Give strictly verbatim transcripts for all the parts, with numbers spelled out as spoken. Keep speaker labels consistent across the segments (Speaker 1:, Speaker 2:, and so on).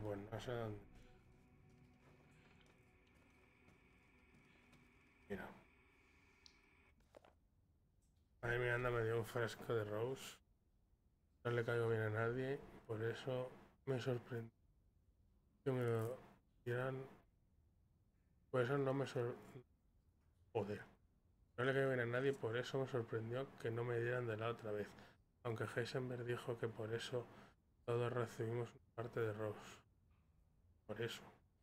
Speaker 1: pues no sé dónde. Mira. Madre mía, anda, me dio un fresco de Rose. No le caigo bien a nadie. Por eso me sorprendió que me lo dieran. Por eso no me sorprendió. Joder. No le caigo bien a nadie. Por eso me sorprendió que no me dieran de la otra vez. Aunque Heisenberg dijo que por eso todos recibimos una parte de Rose. Por eso.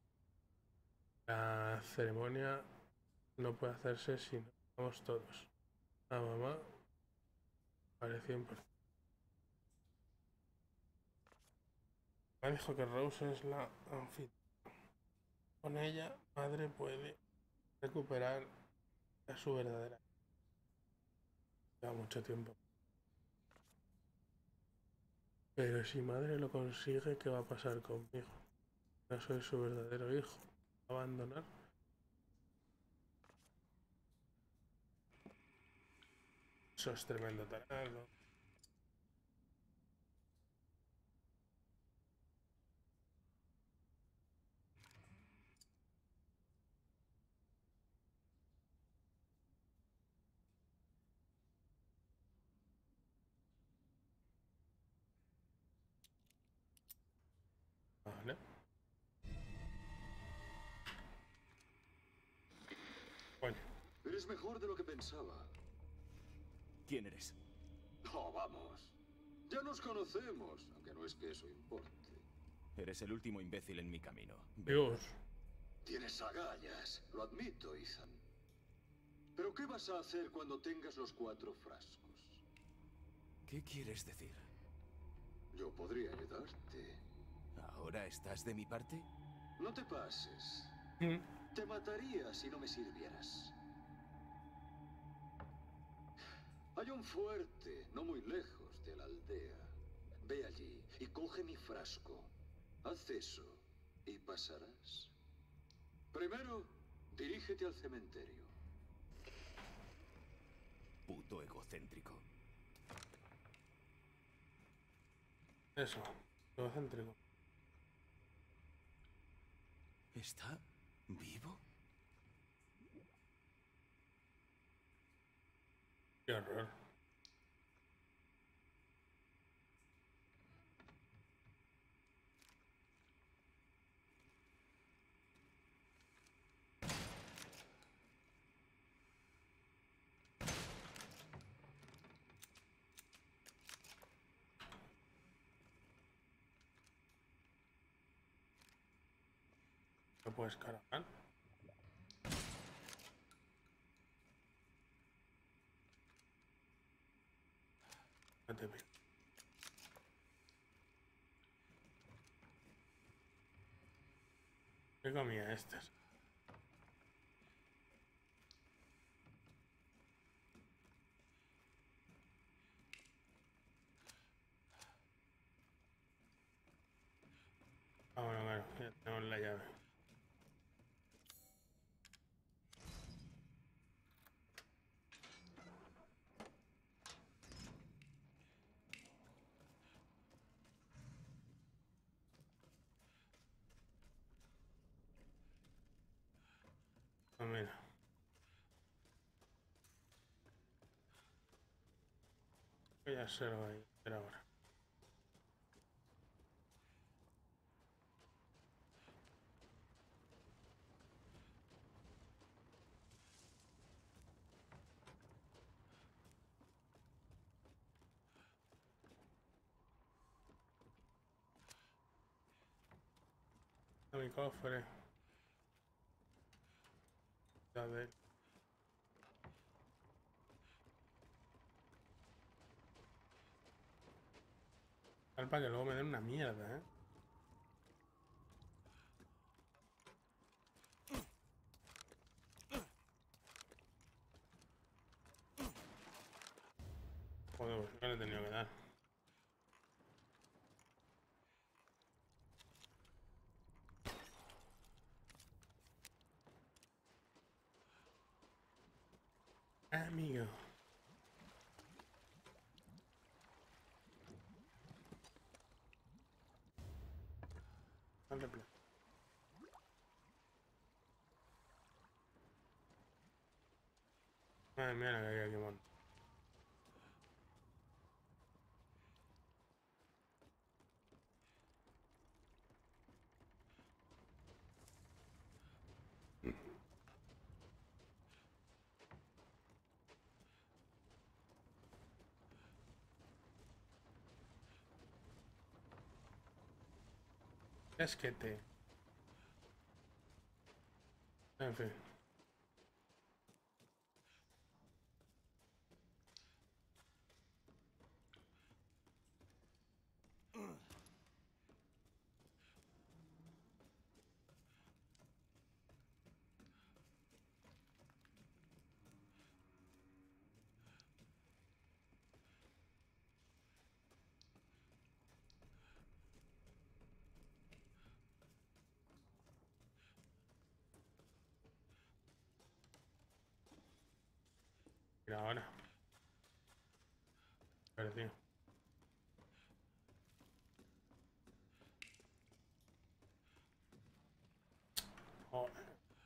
Speaker 1: La ceremonia no puede hacerse si no estamos todos. A mamá pareció importante. Me dijo que Rose es la anfitriona. Con ella, madre puede recuperar a su verdadera. Lleva mucho tiempo. Pero si madre lo consigue, ¿qué va a pasar conmigo? No soy su verdadero hijo. ¿Abandonar? Eso es tremendo tarado. Vale. Bueno.
Speaker 2: Eres mejor de lo que pensaba.
Speaker 3: ¿Quién eres?
Speaker 2: Oh, vamos. Ya nos conocemos, aunque no es que eso importe.
Speaker 3: Eres el último imbécil en mi camino, ¿verdad?
Speaker 1: Dios.
Speaker 2: Tienes agallas, lo admito, Ethan. Pero ¿qué vas a hacer cuando tengas los cuatro frascos?
Speaker 3: ¿Qué quieres decir?
Speaker 2: Yo podría ayudarte.
Speaker 3: ¿Ahora estás de mi parte?
Speaker 2: No te pases.
Speaker 1: Mm.
Speaker 2: Te mataría si no me sirvieras. Hay un fuerte, no muy lejos de la aldea. Ve allí y coge mi frasco. Haz eso y pasarás. Primero, dirígete al cementerio.
Speaker 3: Puto egocéntrico.
Speaker 1: Eso. Egocéntrico.
Speaker 3: ¿Está vivo?
Speaker 1: Qué horror. No puedes cargar. No te veo. ¿Qué comía estas? Ah, bueno, claro. Ya tenemos la llave. Ah, mira. Voy a hacer lo que hay que hacer ahora. A mi cofre. Ya de... Tal para que luego me den una mierda, ¿eh? Joder, pues no le he tenido que dar. Amigo. Madre mía, la que hay aquí montada. Es que te... En fin. Mira ahora. A ver, tío. Joder.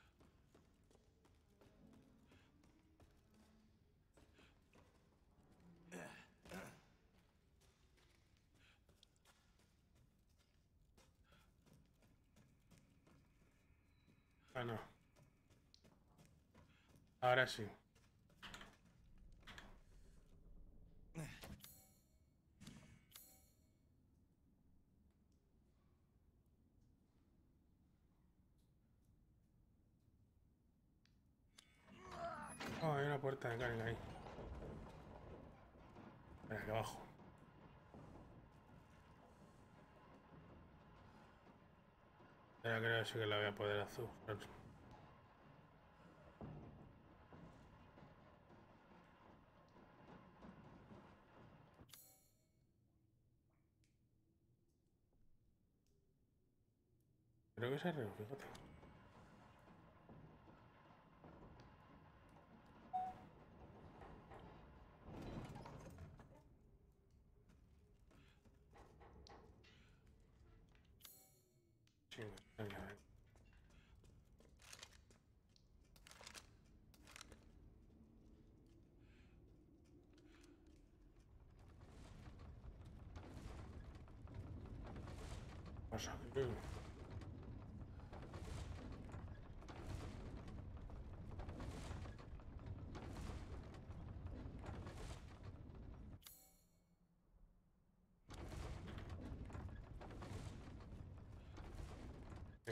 Speaker 1: Ah, no. Ahora sí. Oh, hay una puerta de carga ahí. Espera, aquí abajo. Ahora creo que sí que la voy a poder hacer. Creo que se arregló, fíjate. Sí, venga, venga. Pasa aquí. Sí.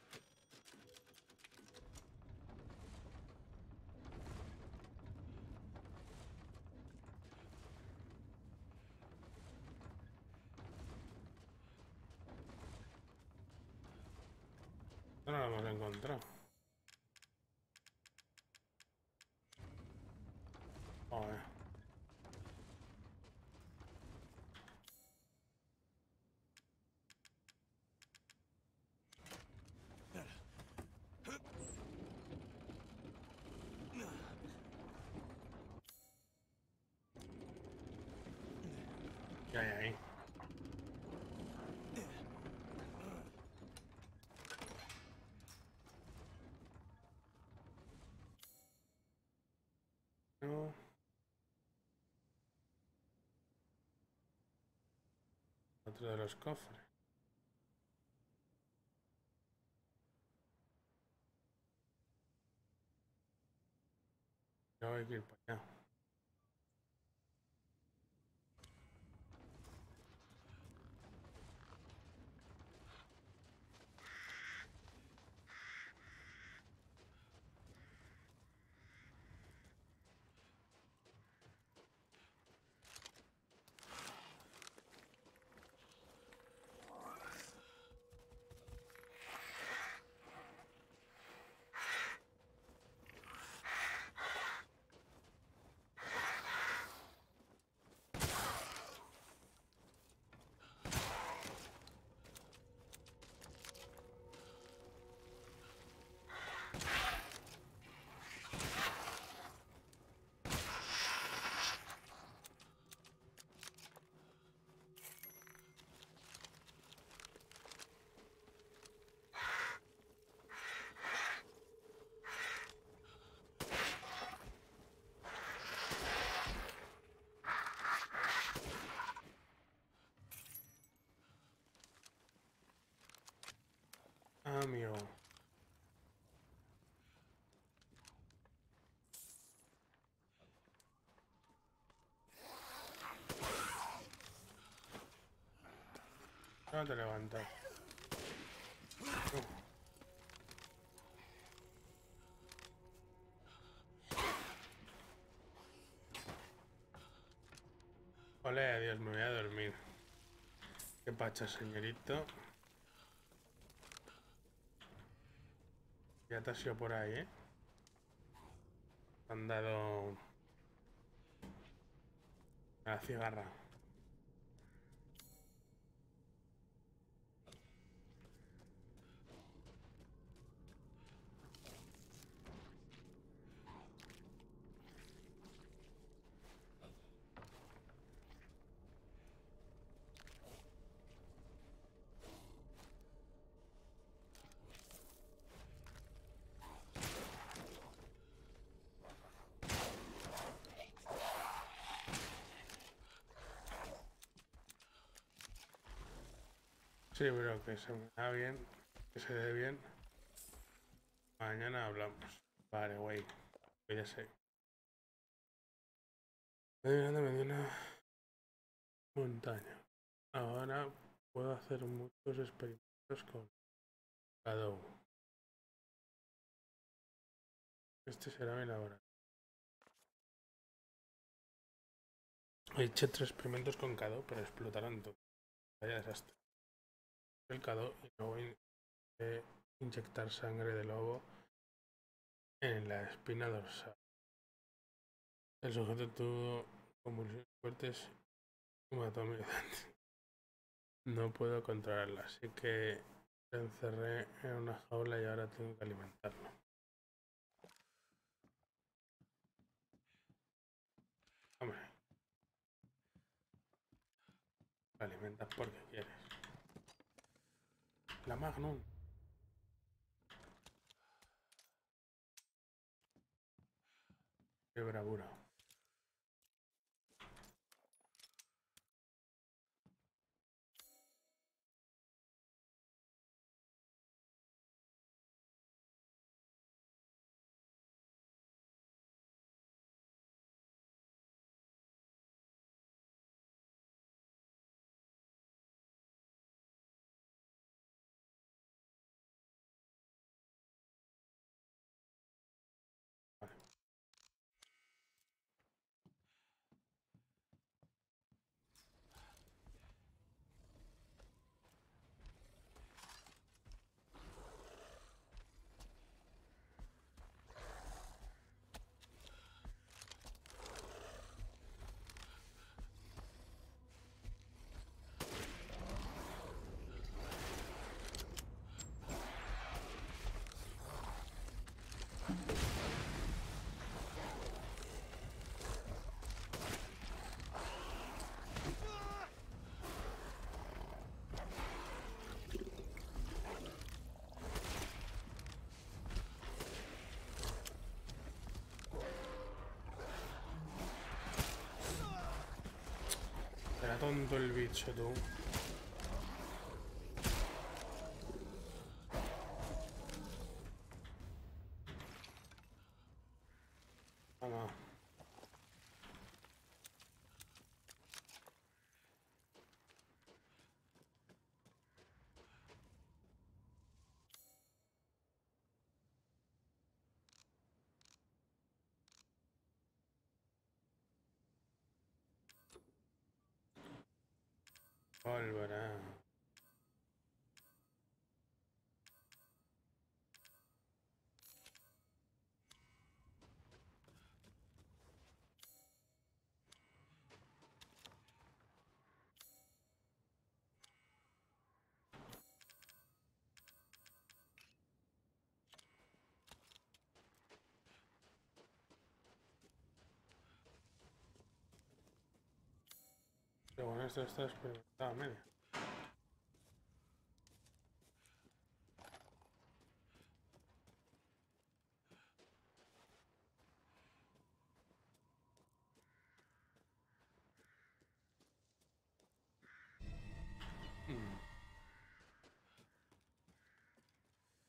Speaker 1: No la hemos encontrado. Joder. ¿Qué hay ahí? No. Otro de los cofres. No hay que ir para allá. amigo. No te levantas. Uh. Ole, adiós, me voy a dormir. Qué pacha, señorito. Ya te has ido por ahí, ¿eh? Han dado a la cigarra. Sí, pero que se me da bien, que se dé bien. Mañana hablamos. Vale, güey. Que ya sé. Estoy mirando de una montaña. Ahora puedo hacer muchos experimentos con Cadou. Este será mi laboratorio. He hecho tres experimentos con Cadou, pero explotaron todo. Vaya desastre. El Cadou y no voy a inyectar sangre de lobo en la espina dorsal. El sujeto tuvo convulsiones fuertes y mató a mi ayudante. No puedo controlarla, así que lo encerré en una jaula y ahora tengo que alimentarlo. Hombre, lo alimentas porque quieres. La Magnum. Qué bravura. Vale. Era tonto el bicho, tú. Toma. Pólvora. Pero bueno, esto está experimentado a media. Mm.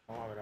Speaker 1: Vamos a ver.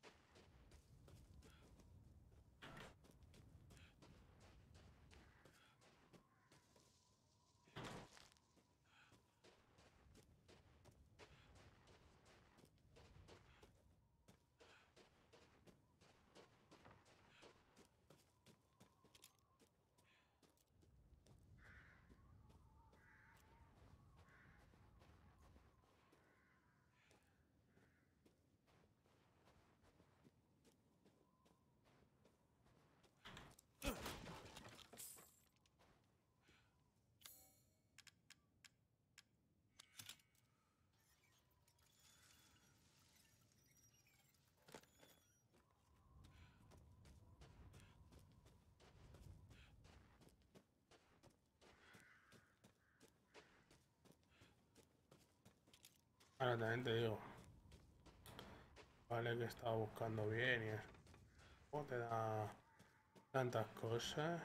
Speaker 1: Ahora también te digo. Vale, que he estado buscando bien y eso. ¿Cómo te da tantas cosas?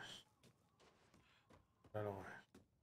Speaker 1: Pero bueno.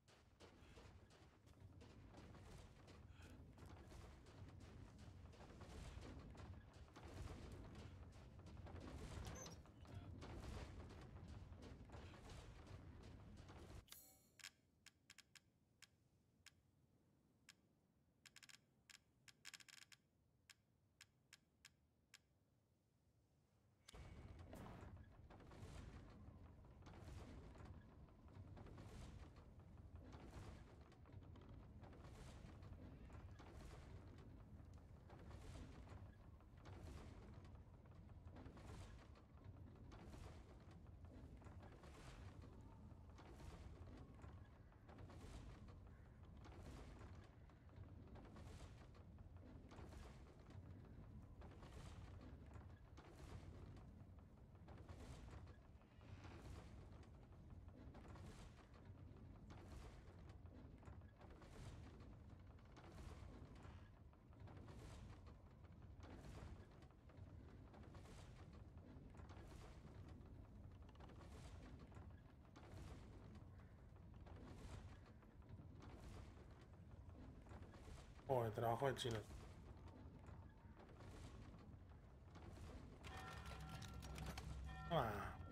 Speaker 1: Oh, el trabajo de chino. Ah.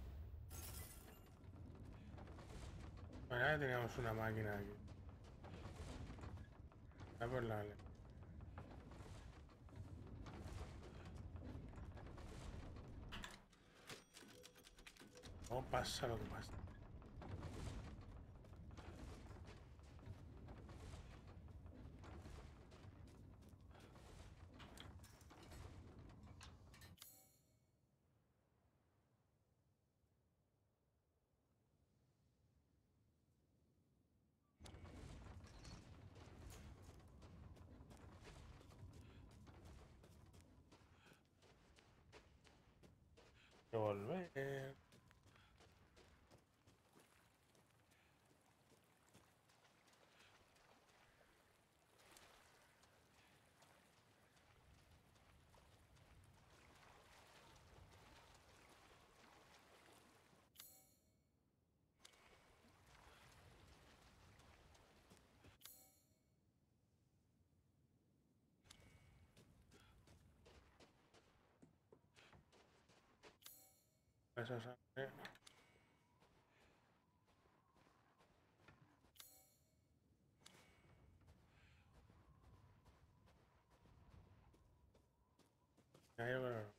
Speaker 1: Bueno, ya teníamos una máquina aquí. Ya por la... No pasa lo que pasa. Que volver. Esa sangre. Ya yo creo.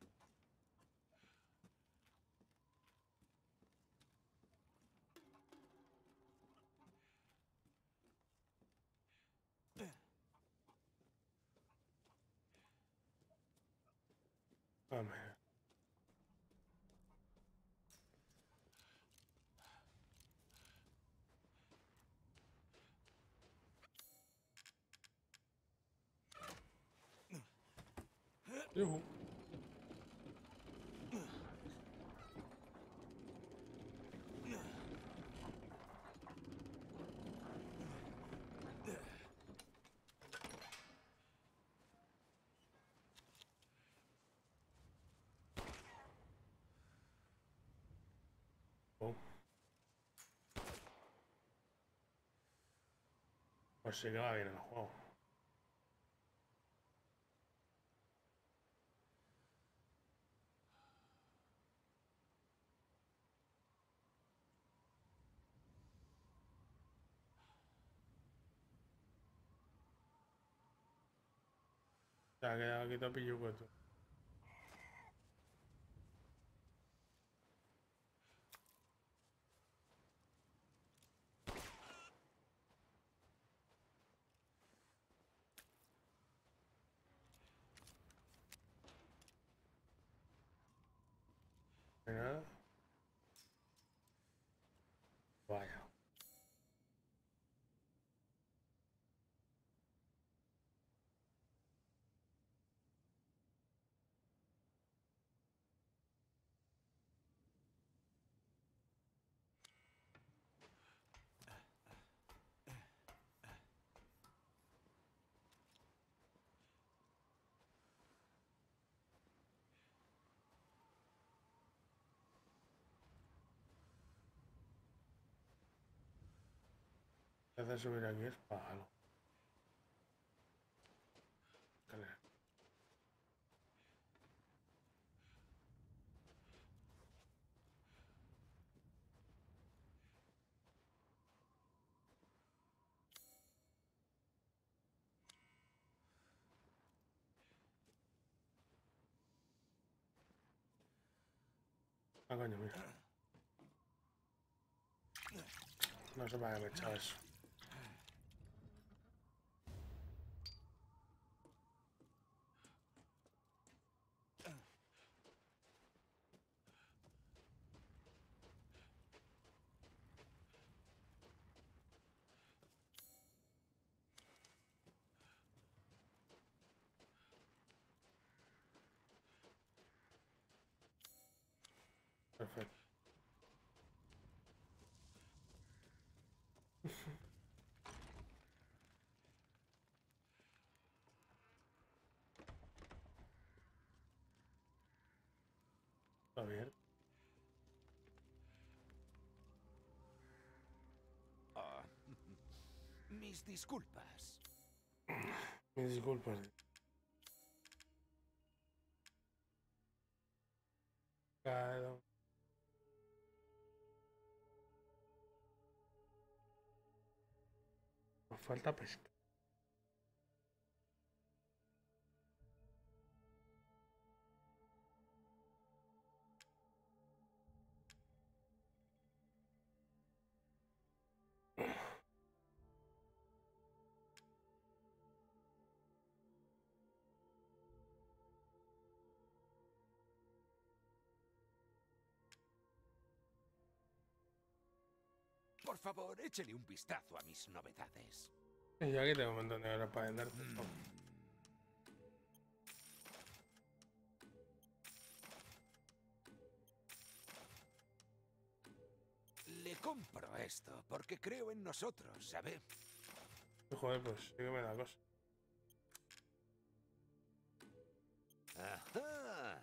Speaker 1: Hombre. Yuhu. Oh. Pues sí que va bien el juego. Se ha quedado aquí todo pilluco tú. Nada. Vaya. Hacer subir aquí es palo. Escalera. Ah, coño, mira. No sé para qué me he echado eso. Perfecto. Está bien.
Speaker 3: Ah, mis disculpas.
Speaker 1: Mis disculpas. Claro. Nos falta pesca.
Speaker 3: Por favor, échele un vistazo a mis novedades.
Speaker 1: Y yo aquí tengo un montón de horas para venderte.
Speaker 3: Mm. Le compro esto porque creo en nosotros, ¿sabe?
Speaker 1: Joder, pues sí que me da cosa.
Speaker 3: Ajá.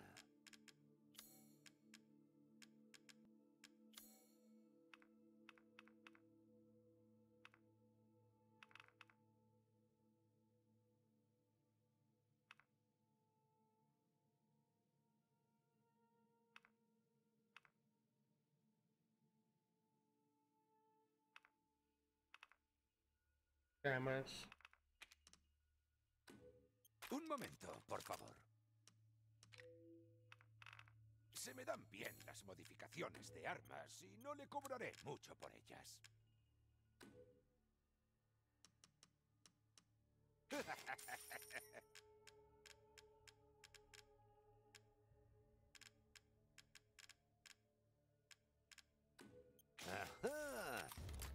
Speaker 1: Y además,
Speaker 3: Un momento, por favor. Se me dan bien las modificaciones de armas y no le cobraré mucho por ellas. Ajá.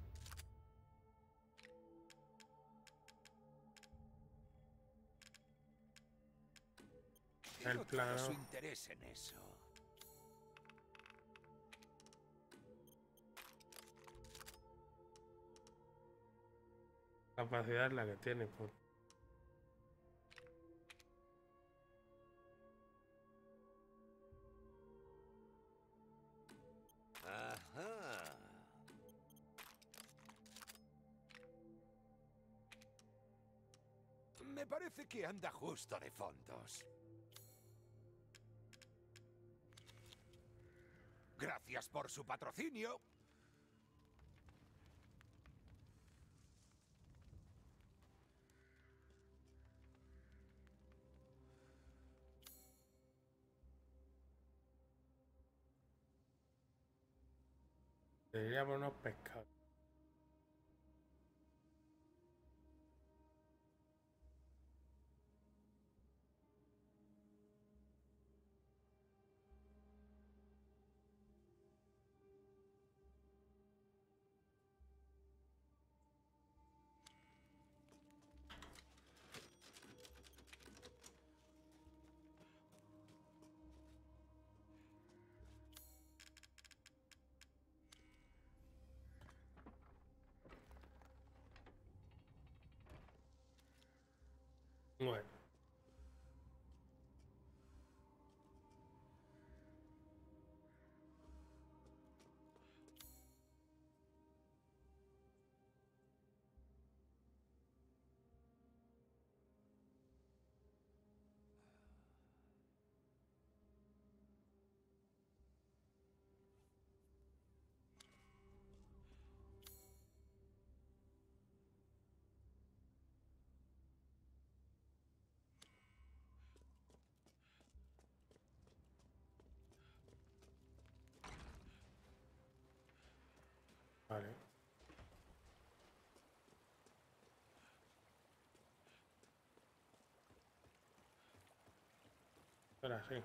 Speaker 1: el
Speaker 3: Quiero todo
Speaker 1: plano.
Speaker 3: su interés en eso.
Speaker 1: Capacidad es la que tiene, pues.
Speaker 3: Ajá. Me parece que anda justo de fondos. Gracias por su patrocinio.
Speaker 1: Debería por unos pescados. Bueno. Vale. Ahora sí.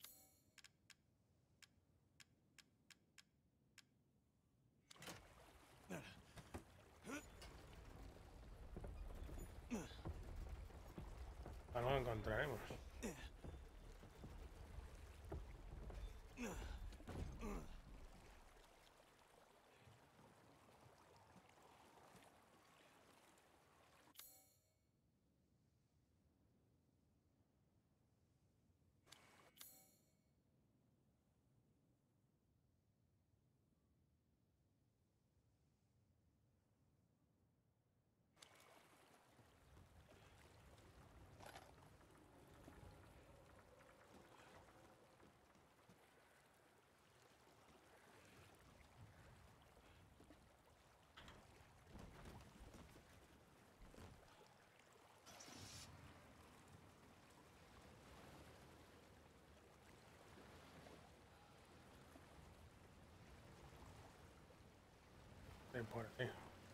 Speaker 1: Algo encontraremos. Ven por ahí.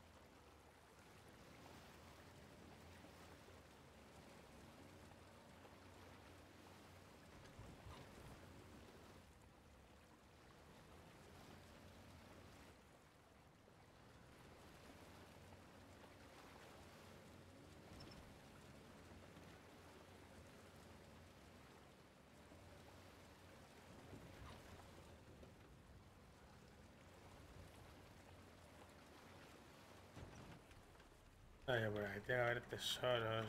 Speaker 1: Ay, por ahí tiene que haber tesoros.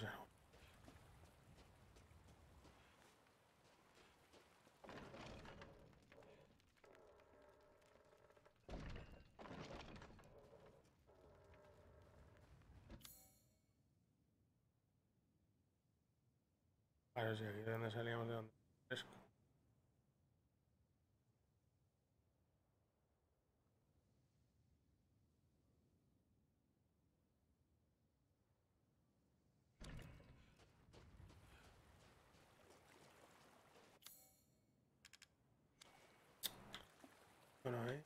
Speaker 1: Claro, si aquí es donde salíamos de donde fresco. Bueno, ahí.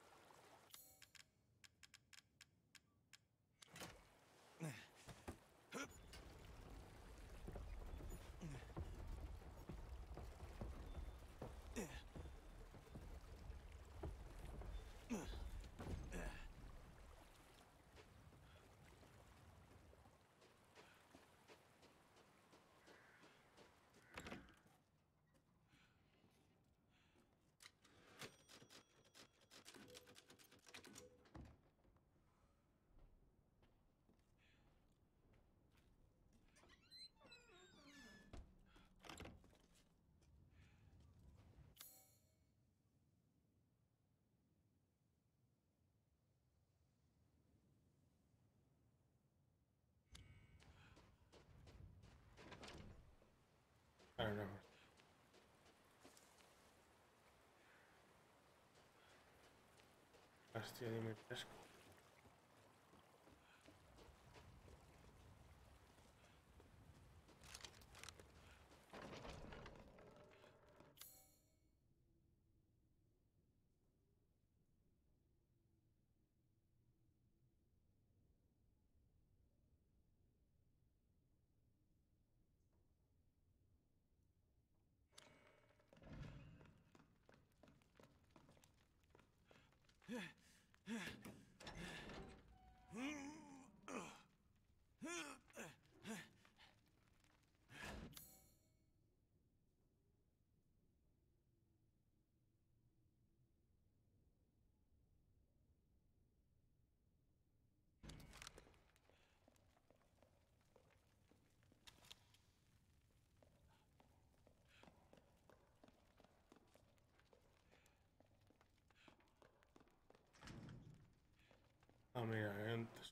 Speaker 1: Claro, no. Hostia, dime fresco. Ah, mira, antes.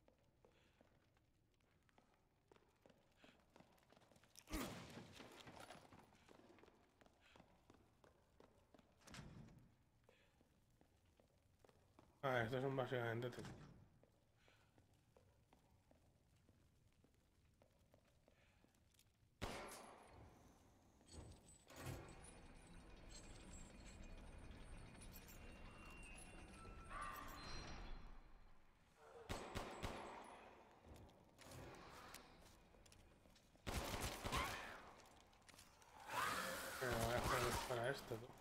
Speaker 1: Ah, estos son básicamente... Pero voy a hacer para esto, ¿no?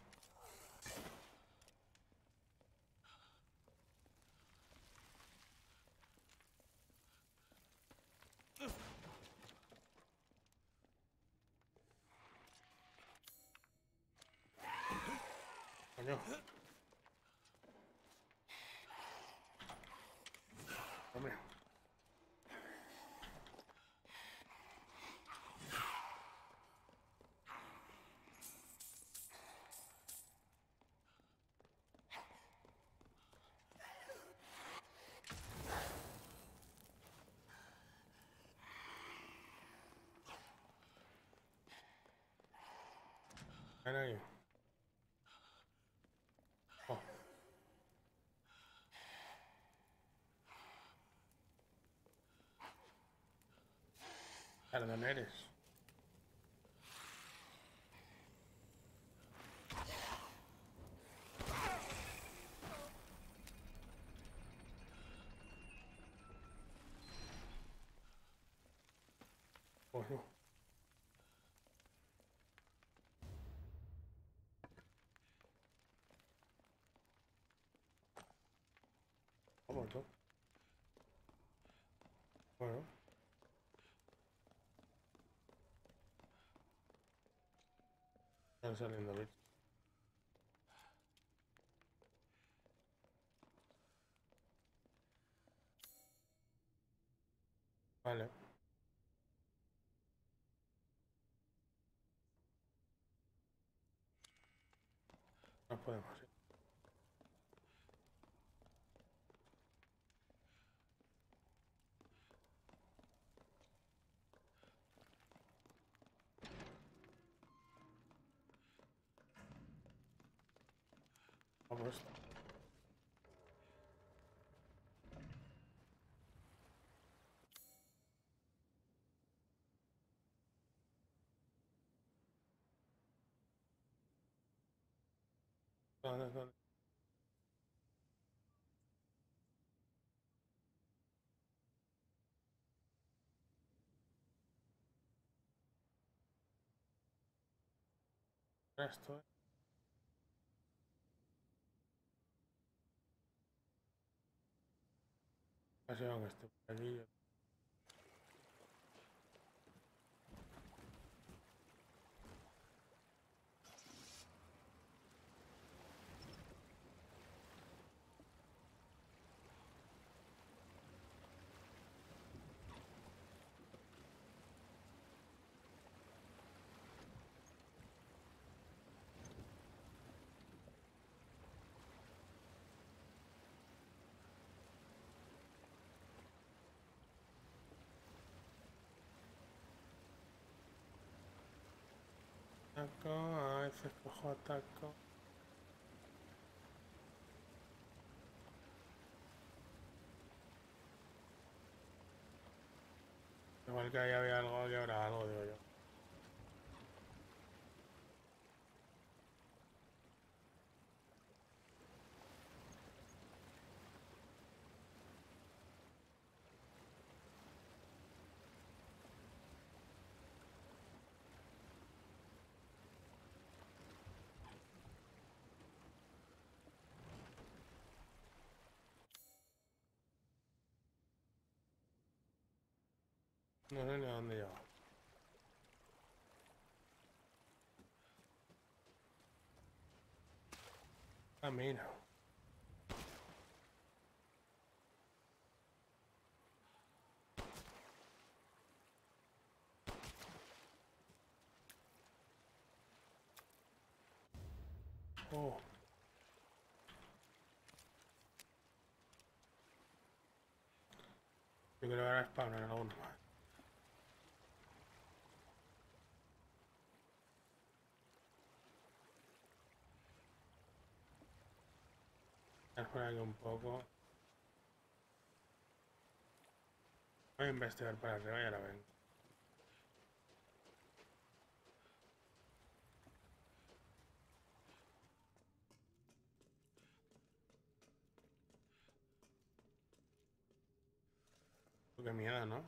Speaker 1: Coño. Hombre. Ven ahí. Oh. Perdón, eres. Coño. Vamos, ¿no? Bueno. Están saliendo bichos. Vale. Nos podemos ir. Vamos. ¿Dónde, dónde? Esto, ¿eh? Casi aunque esté por aquí. Ataco, a veces cojo ataco. Igual que ahí había algo, que habrá algo, digo yo. No sé ni a dónde lleva. Ah, mira. Oh. Yo creo que ahora spawnar alguno más. Voy a poner aquí un poco. Voy a investigar para arriba y ahora vengo. Qué miedo, ¿no?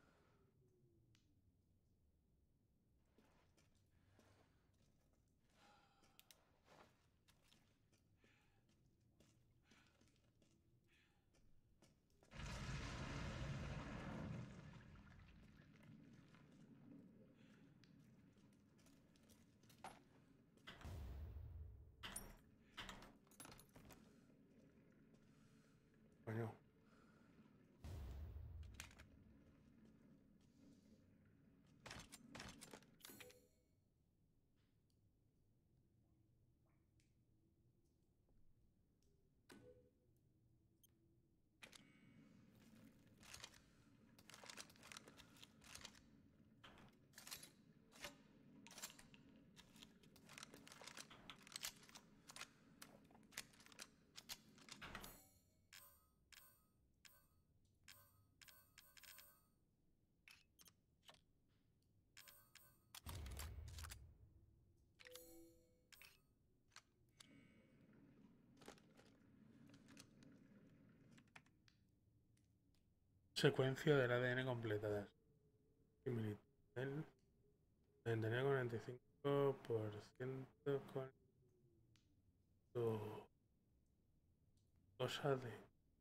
Speaker 1: Coño. Secuencia del A D N completada. Similitud. El noventa y nueve coma noventa y cinco por ciento con cosa de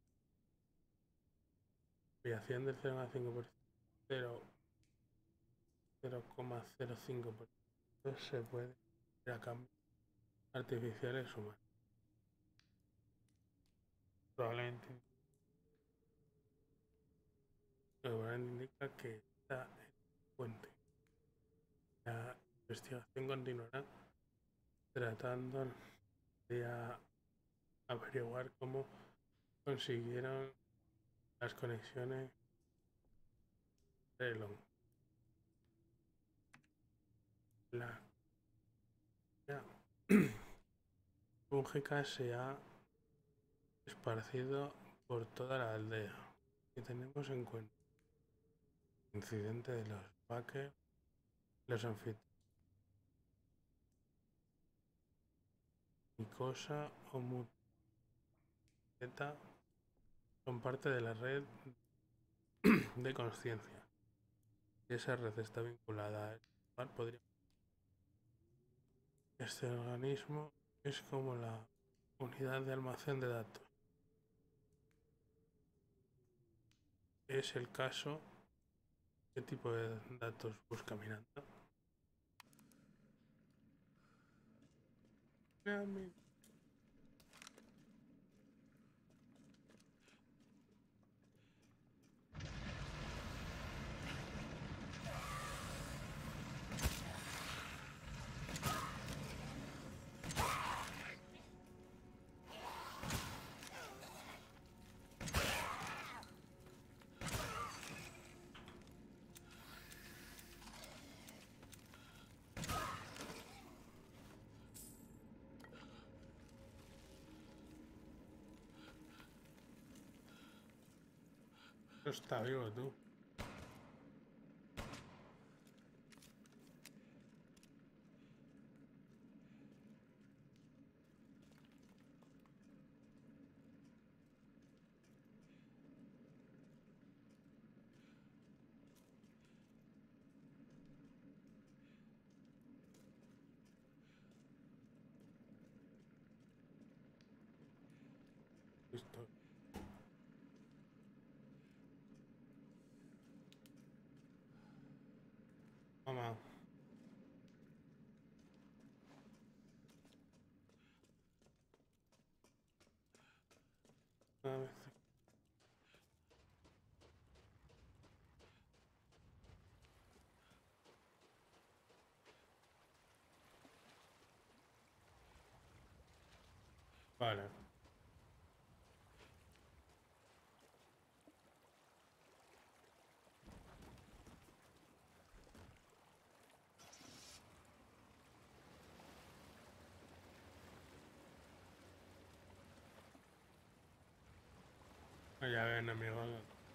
Speaker 1: variación del cero coma cinco por ciento, cero coma cero cinco por ciento se puede hacer a cambios artificiales humanos. Probablemente, probablemente indica que está en fuente. La investigación continuará tratando de averiguar cómo consiguieron las conexiones de Elon. La fúngica se ha esparcido por toda la aldea. Si tenemos en cuenta el incidente de los Packers, los anfitriones, Micosa o Muteta son parte de la red de conciencia. Si esa red está vinculada a este lugar, podría... Este organismo es como la unidad de almacén de datos. Es el caso. ¿Qué tipo de datos busca Miranda? Está vivo, tú. Listo. Vale. Ya ven, amigos.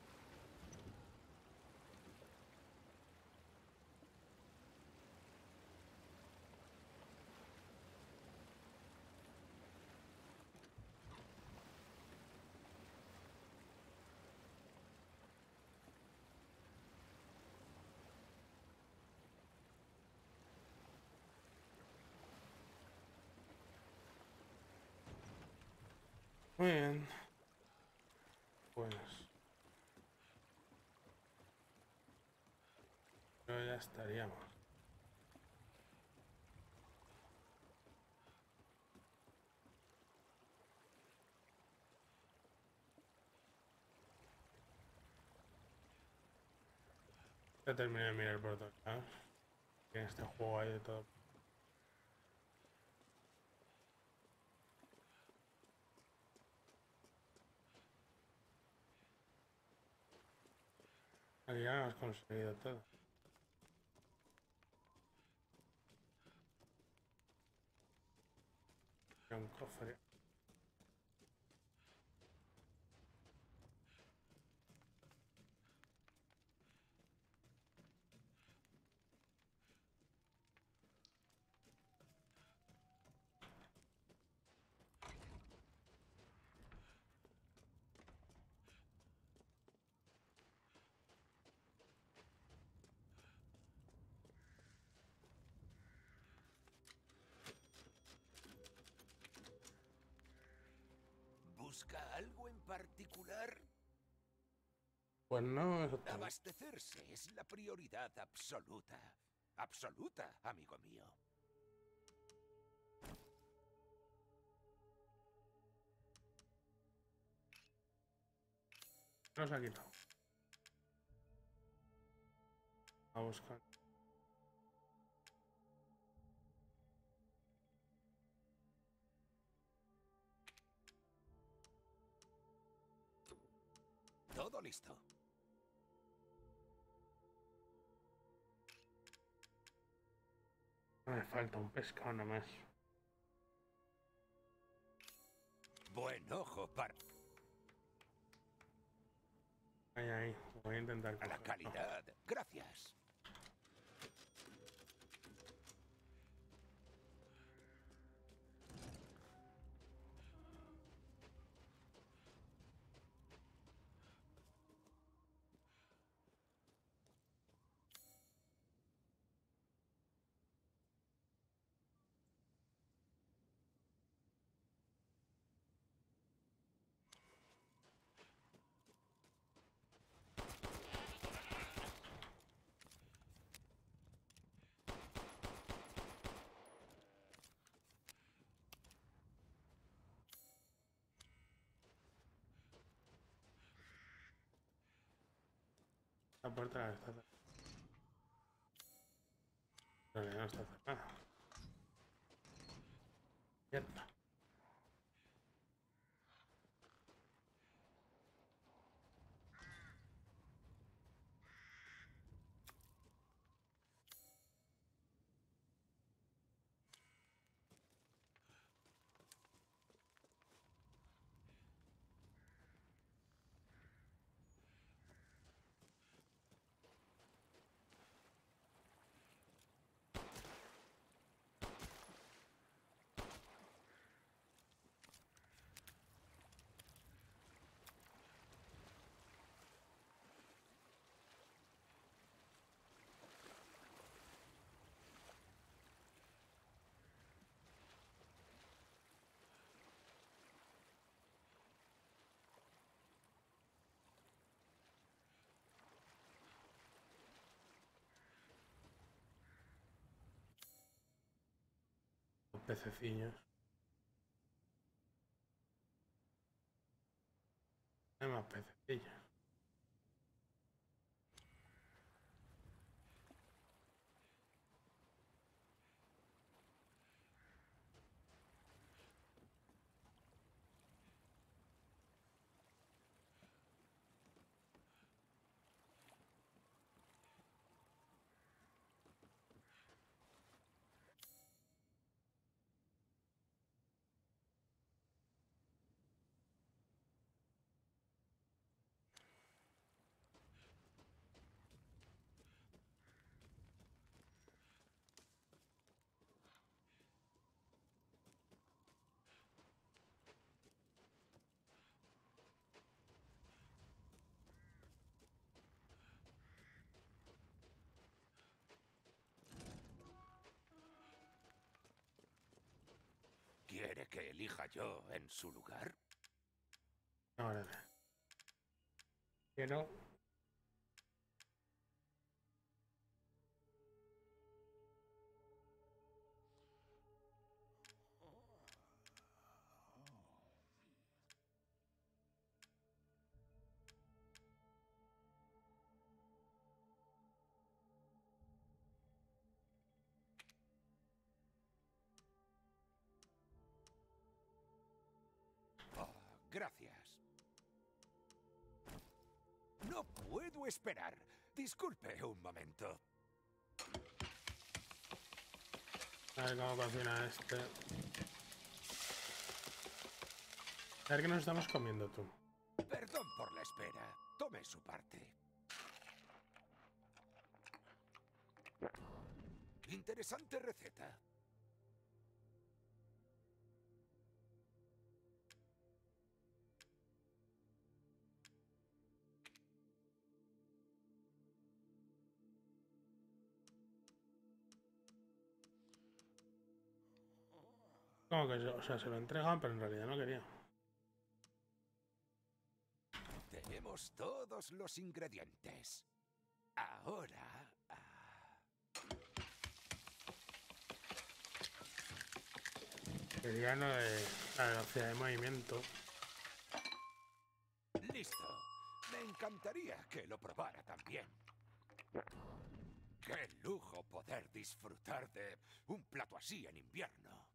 Speaker 1: Muy bien. Pues pero ya estaríamos. Ya terminé de mirar por todos lados. En este juego hay de todo. Aquí ya hemos conseguido todo. Un cofre.
Speaker 3: ¿Busca algo en particular?
Speaker 1: Pues no, eso también.
Speaker 3: Abastecerse es la prioridad absoluta. Absoluta, amigo mío.
Speaker 1: Nos ha quitado. A buscar.
Speaker 3: Todo listo.
Speaker 1: Me falta un pescado nada más.
Speaker 3: Buen ojo para
Speaker 1: Ahí, ahí. Voy a intentar
Speaker 3: la
Speaker 1: cogerlo.
Speaker 3: calidad. Gracias.
Speaker 1: La puerta está cerrada. No, no está cerrada. Cierto. Los pececillos. Hay más pececillos.
Speaker 3: que elija yo en su lugar?
Speaker 1: No, gracias. Que no.
Speaker 3: Oh, gracias. No puedo esperar. Disculpe un momento.
Speaker 1: A ver cómo cocina este. A ver qué nos estamos comiendo tú.
Speaker 3: Perdón por la espera. Tome su parte. Interesante receta.
Speaker 1: Como que, o sea, se lo entregan, pero en realidad no quería.
Speaker 3: Tenemos todos los ingredientes. Ahora... ah,
Speaker 1: Quería no de la velocidad de movimiento.
Speaker 3: listo. Me encantaría que lo probara también. Qué lujo poder disfrutar de un plato así en invierno.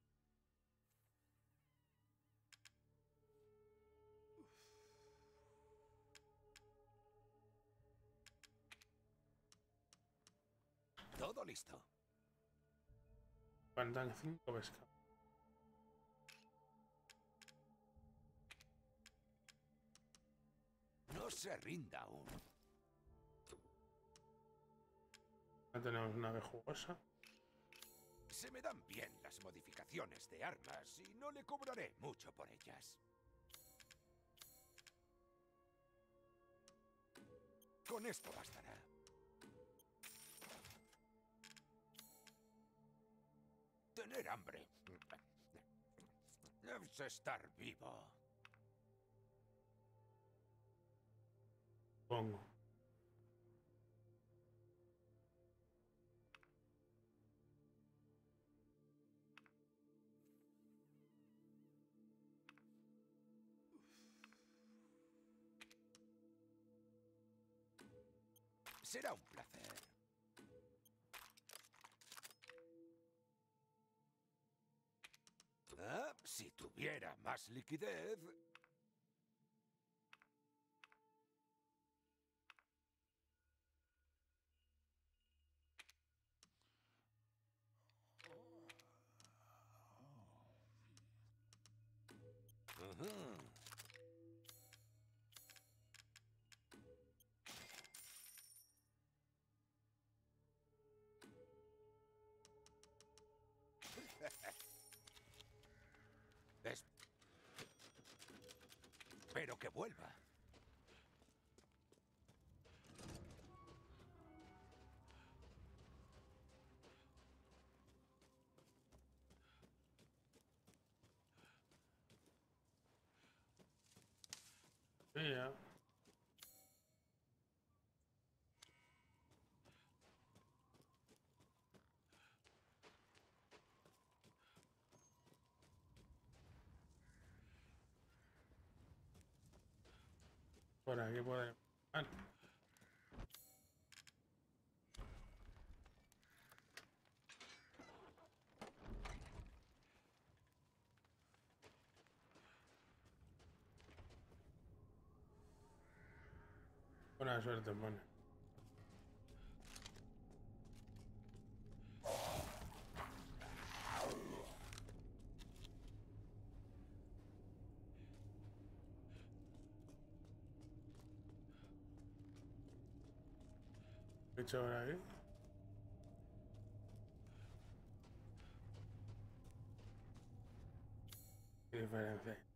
Speaker 3: Todo listo.
Speaker 1: Faltan cinco pescados.
Speaker 3: No se rinda aún.
Speaker 1: Ya tenemos una ave jugosa.
Speaker 3: Se me dan bien las modificaciones de armas y no le cobraré mucho por ellas. Con esto bastará. Tener hambre es estar vivo.
Speaker 1: Pongo.
Speaker 3: Será un placer. Ah, si tuviera más liquidez... Ujú. Es- Espero que vuelva.
Speaker 1: Sí, ya. Por aquí podemos. Ah, buena suerte, pone. ¿Qué he hecho por aquí? ¿Qué diferencia hay?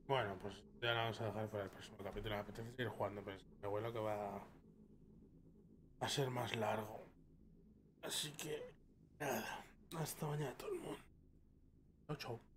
Speaker 1: Bueno, pues ya la vamos a dejar para el próximo capítulo. Me apetece seguir jugando, pero es mi abuelo que va a ser más largo. Así que, nada. Hasta mañana todo el mundo. Chau, chau.